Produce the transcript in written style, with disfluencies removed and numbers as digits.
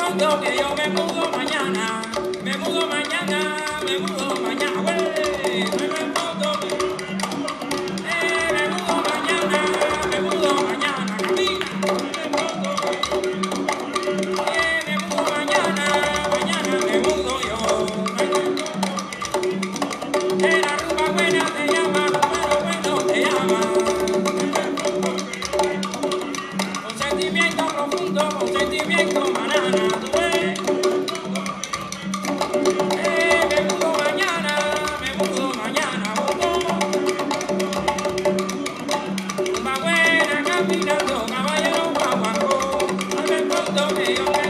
pronto que yo me mudo mañana, me mudo mañana, me mudo mañana, güey, me pronto me mudo mañana, me mudo mañana, camina, me pronto me mudo mañana, mañana me mudo yo, la rumba buena te llama, pero bueno te llama, con sentimiento profundo, con sentimiento banana, tú ves. Me mudo mañana, rumba buena caminando, caballero guaguancó, al pronto que yo